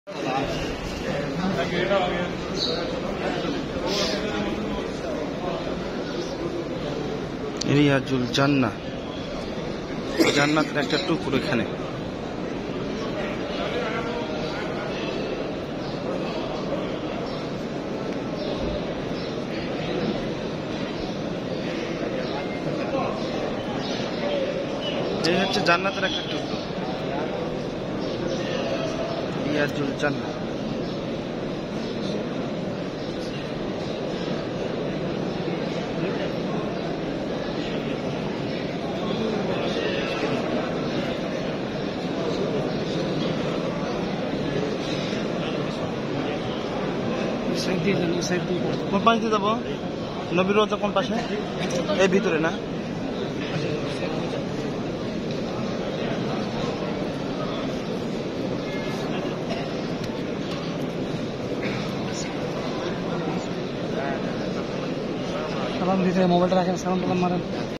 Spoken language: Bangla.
রিয়াজুল জান্নাহ, জান্নাতের একটা টুকরো এখানে। এই হচ্ছে জান্নাতের একটা টুকরো, রিয়াজুল জান্নাহ। কোন পাশে দিয়ে যাবো? নবীর রোজা কোন পাশে? এই ভিতরে না? সালাম দিতে মোবাইলটা রাখেন, সালাম টালাম মারেন।